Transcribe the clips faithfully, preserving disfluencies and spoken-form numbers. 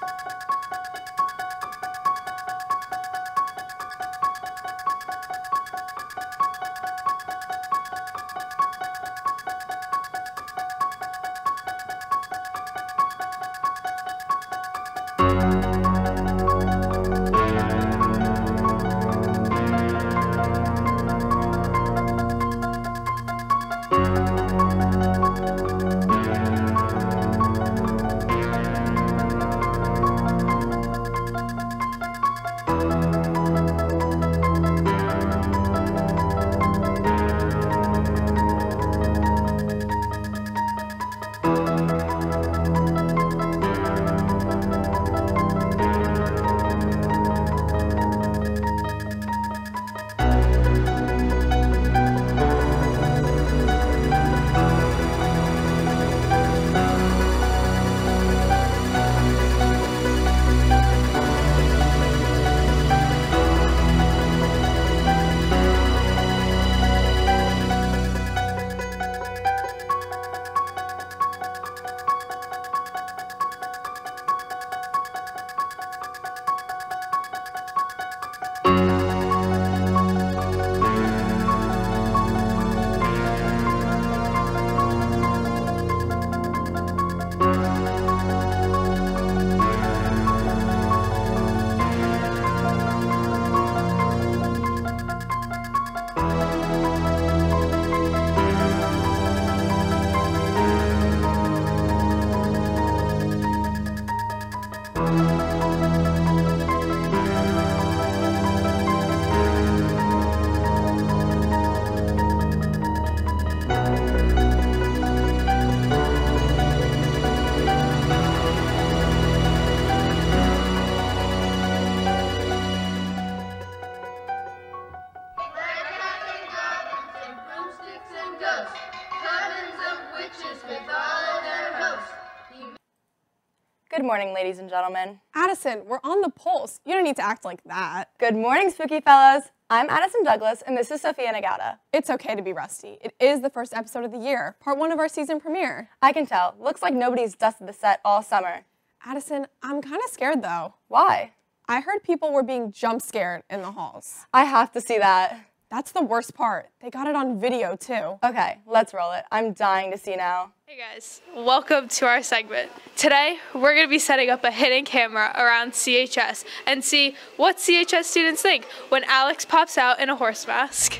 Good morning, ladies and gentlemen. Addison, we're on the pulse. You don't need to act like that. Good morning, spooky fellows. I'm Addison Douglas, and this is Sofia Nadgauda. It's okay to be rusty. It is the first episode of the year, part one of our season premiere. I can tell. Looks like nobody's dusted the set all summer. Addison, I'm kind of scared, though. Why? I heard people were being jump scared in the halls. I have to see that. That's the worst part. They got it on video, too. Okay, let's roll it. I'm dying to see now. Hey guys, welcome to our segment. Today, we're going to be setting up a hidden camera around C H S and see what C H S students think when Alex pops out in a horse mask.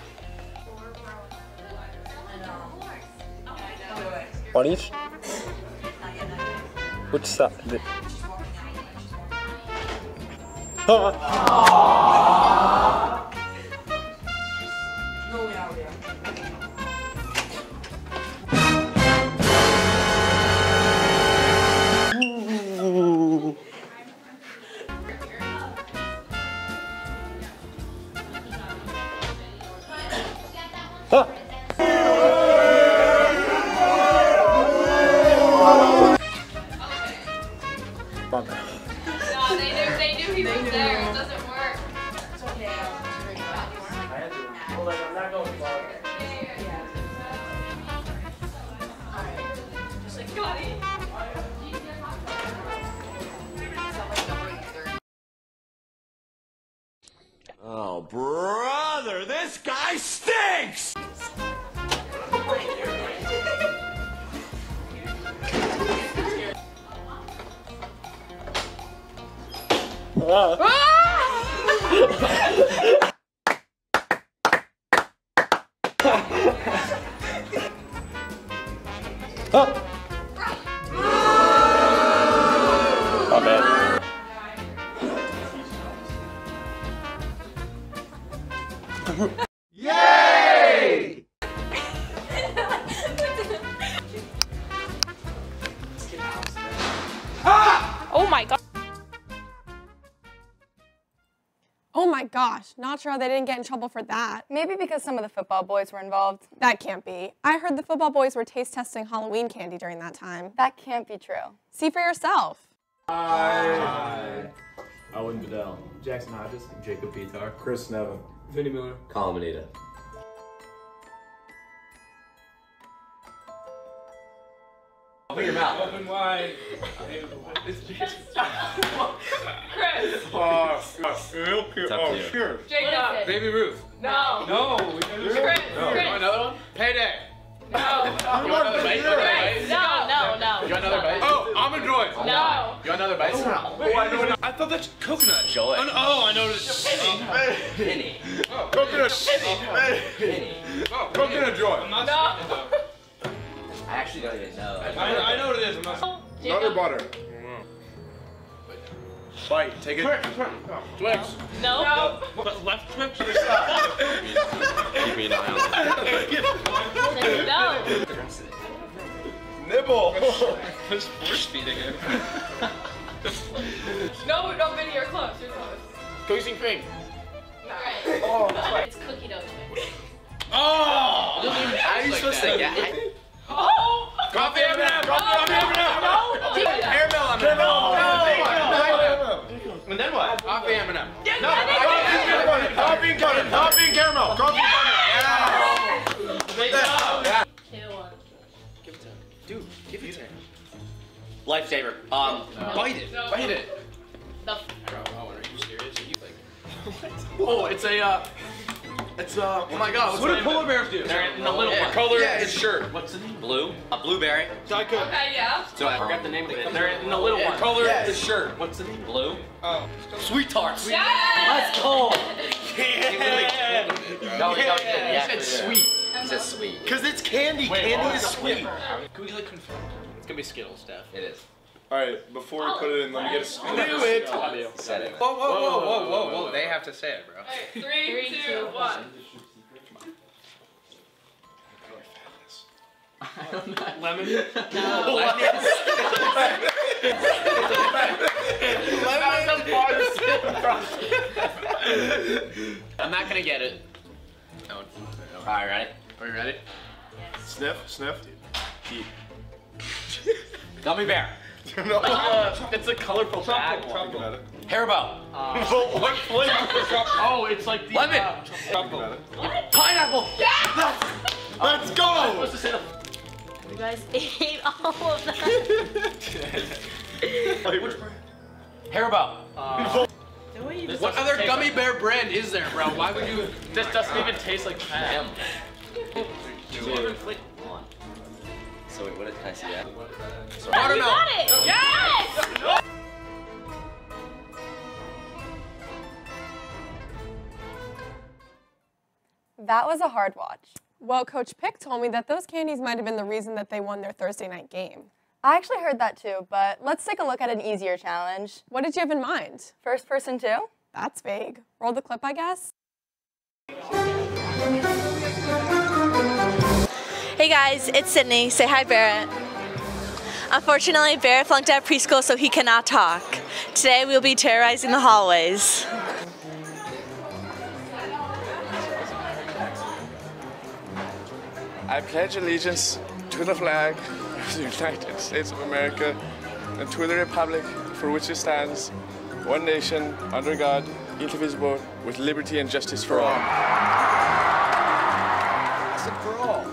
One each? Which side? The... Oh. Huh. No, they knew, they knew he was there. It doesn't work. It's okay. Hold on, I'm not going far. Just like, got it. Oh, brother, this guy stinks! Uh. Oh. Oh man. Yay! Oh my god. Oh my gosh, not sure how they didn't get in trouble for that. Maybe because some of the football boys were involved. That can't be. I heard the football boys were taste testing Halloween candy during that time. That can't be true. See for yourself. Hi. Owen Bedell. Jackson Hodges. Jacob Pitar. Chris Nevin. Vinny Miller. Colin Manita. Open your mouth. Open wide. It's Jason. Real cute. Oh, sure. Jacob. Baby Ruth. No. No. Chris. No. Chris. Another one? Payday. No. You want another bite? Another bite? No, no, no. You want another bite? Oh, almond joy. No. You want another bite? Oh, I know what I thought that's coconut. Joy. Oh, no, oh I know what it's Penny. oh, coconut. Penny. Oh, coconut joy. No. I actually don't even know. I, I know what it is. I'm not. Another butter. Bite. Take it. Twix. No. No. But left Twix or Keep me an eye on that. No. Nibble. Just force feeding it. No, no, Vinny, you're close. You're close. Cookies and cream. Alright. Oh, that's right. It's cookie dough Twix. Oh! How are you supposed to get? Oh! Coffee M and M! Coffee M and M! No! Caramel M and M! No! And then what? Coffee M and M. No! Coffee and caramel. Coffee and caramel. Coffee and caramel. Yeah. Two, one. Give it to him. Dude, give it to him. Lifesaver. Um, Bite it. No. Bite it. The Bro, Owen, are you serious? Are you like... Oh, it's a, uh... It's, uh... Oh my god, what do polar bears do? They're in the little one. Color yeah, his shirt. What's the name? blue. A blueberry. Diet Coke. Okay, yeah. So I forgot the name of it. They're in the little one. Color Yes. the shirt. What's the name? Blue. Oh. Sweet tarts. Yeah. Let's go. Yeah. No, he yeah. yeah. He said sweet. He said sweet. Because it's candy. Wait, candy oh, is sweet. Can we like confirm? It's gonna be Skittles stuff. It is. Alright, before we put it in, let me get a I knew it. Said it. Whoa, whoa, whoa, whoa, whoa, whoa. They have to say it, bro. Alright, three, Three two, one. Lemon? No. I'm not gonna get it. No. Alright, ready? Are you ready? Sniff, sniff. Eat. Gummy bear. No. Uh, it's a colorful bag. Think about it. Haribo. What flavor? Oh, it's like the Lemon. Uh, Think about it. Pineapple. Let's go! You guys ate all of that. Flavor. Haribo. Uh, what other gummy like bear brand is there, bro? Why would you? This doesn't even taste like ham. One. So wait, what did I see that? Watermelon. You got it. Yes. That was a hard watch. Well, Coach Pick told me that those candies might have been the reason that they won their Thursday night game. I actually heard that too, but let's take a look at an easier challenge. What did you have in mind? First person two? That's vague. Roll the clip, I guess. Hey guys, it's Sydney. Say hi, Barrett. Unfortunately, Barrett flunked out of preschool, so he cannot talk. Today, we'll be terrorizing the hallways. I pledge allegiance to the flag of the United States of America and to the republic for which it stands, one nation, under God, indivisible, with liberty and justice for all. I said for all.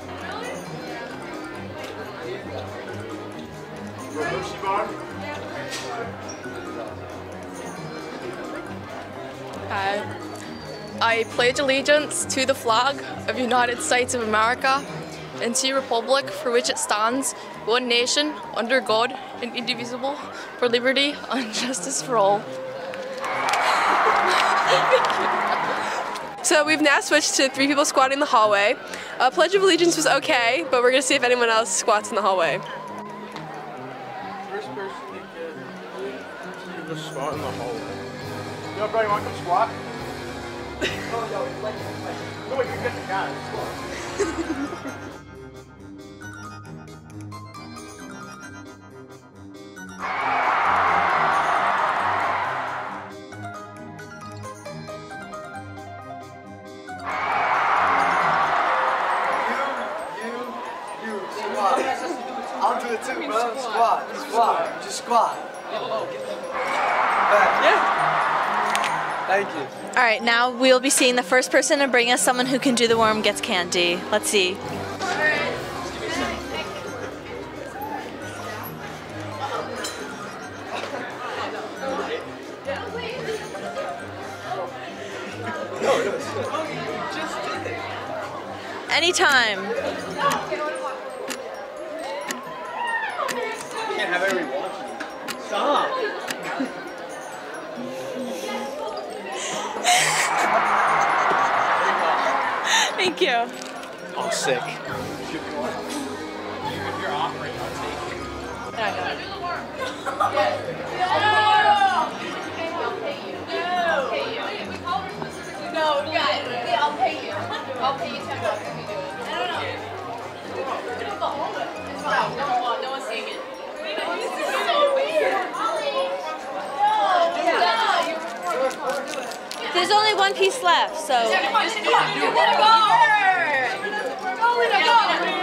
Hi. I pledge allegiance to the flag of the United States of America and to the republic for which it stands, one nation, under God, and indivisible, for liberty and justice for all. So we've now switched to three people squatting in the hallway. Uh, Pledge of Allegiance was okay, but we're gonna see if anyone else squats in the hallway. First person to get the squat in the hallway. Yo, bro, you want to come squat? No, wait, you get the guy. I'll do it too, bro. Squat, squat, just squat. Yeah. Thank you. All right, now we'll be seeing the first person to bring us someone who can do the worm gets candy. Let's see. Anytime. Can't have everybody watching. Stop. Thank you. Oh, sick. If you're offering, I'll take it. No, guys, I'll pay you. I'll pay you ten bucks if you do it. I don't know. It's fine. No one, no one's seeing it. This is so weird. There's only one piece left, so. Yeah, come on, come on. You're gonna go. Go, Lena, go.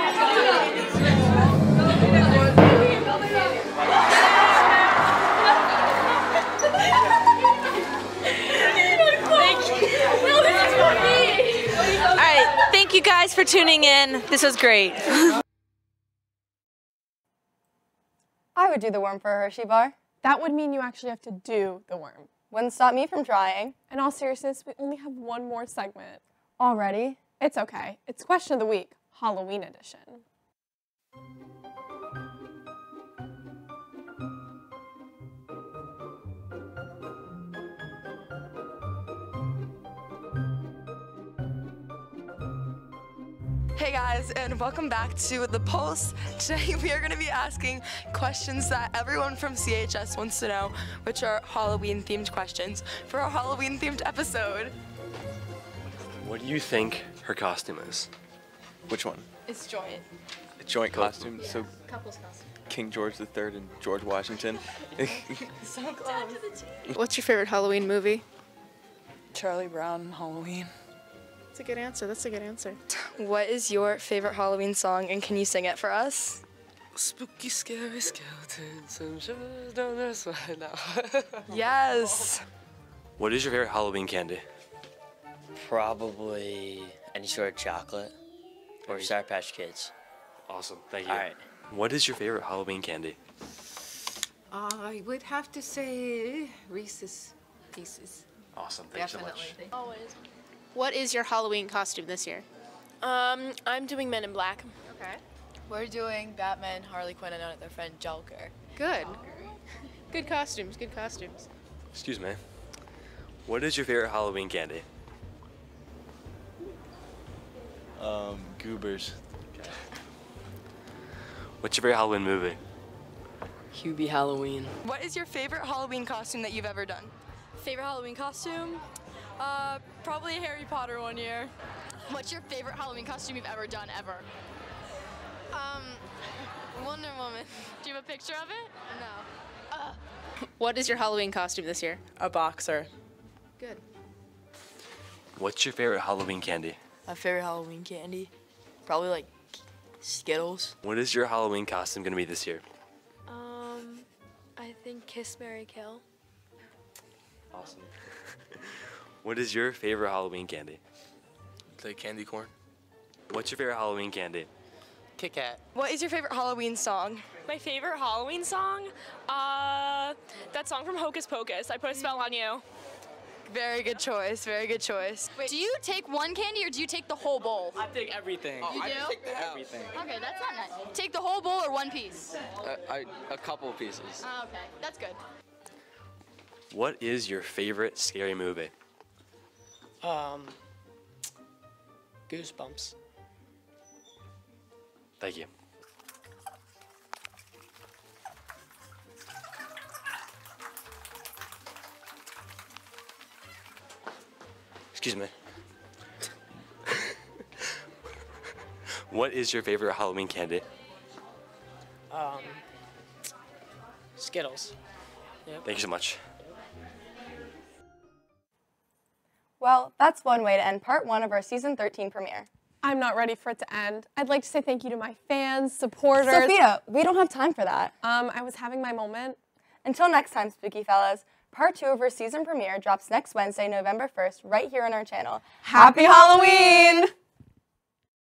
All right, thank you guys for tuning in. This was great. I would do the worm for a Hershey bar. That would mean you actually have to do the worm. Wouldn't stop me from trying. In all seriousness, we only have one more segment. Already? It's okay. It's question of the week, Halloween edition. Hey guys, and welcome back to The Pulse. Today we are going to be asking questions that everyone from C H S wants to know, which are Halloween-themed questions for our Halloween-themed episode. What do you think her costume is? Which one? It's joint. A joint costume? Yeah. So Couples costume. King George the Third and George Washington. So close. What's your favorite Halloween movie? Charlie Brown, Halloween. That's a good answer. That's a good answer. What is your favorite Halloween song, and can you sing it for us? Spooky, scary skeletons and shivers down their spine now. Yes. What is your favorite Halloween candy? Probably any sort of chocolate or Sour Patch Kids. Awesome, thank you. All right. What is your favorite Halloween candy? I would have to say Reese's Pieces. Awesome, thank Definitely. you so much. Always. What is your Halloween costume this year? Um, I'm doing Men in Black. Okay. We're doing Batman, Harley Quinn, and their friend Joker. Good. Good costumes, good costumes. Excuse me. What is your favorite Halloween candy? Um, Goobers. What's your favorite Halloween movie? Hubie Halloween. What is your favorite Halloween costume that you've ever done? Favorite Halloween costume? Uh, probably a Harry Potter one year. What's your favorite Halloween costume you've ever done, ever? Um, Wonder Woman. Do you have a picture of it? No. Uh. What is your Halloween costume this year? A boxer. Good. What's your favorite Halloween candy? My favorite Halloween candy? Probably like Skittles. What is your Halloween costume gonna be this year? Um, I think Kiss, Marry, Kill. Awesome. What is your favorite Halloween candy? Play candy corn. What's your favorite Halloween candy? Kit Kat. What is your favorite Halloween song? My favorite Halloween song? Uh, that song from Hocus Pocus. I Put a Spell on You. Very good choice, very good choice. Wait, do you take one candy or do you take the whole bowl? I take everything. You do? Everything. Okay, that's not nice. Take the whole bowl or one piece? Uh, I, a couple pieces. Oh, okay, that's good. What is your favorite scary movie? Um, Goosebumps. Thank you. Excuse me. What is your favorite Halloween candy? Um, Skittles. Yep. Thank you so much. Well, that's one way to end part one of our season thirteen premiere. I'm not ready for it to end. I'd like to say thank you to my fans, supporters. Sophia, we don't have time for that. Um, I was having my moment. Until next time, Spooky Fellas, part two of our season premiere drops next Wednesday, November first, right here on our channel. Happy Halloween!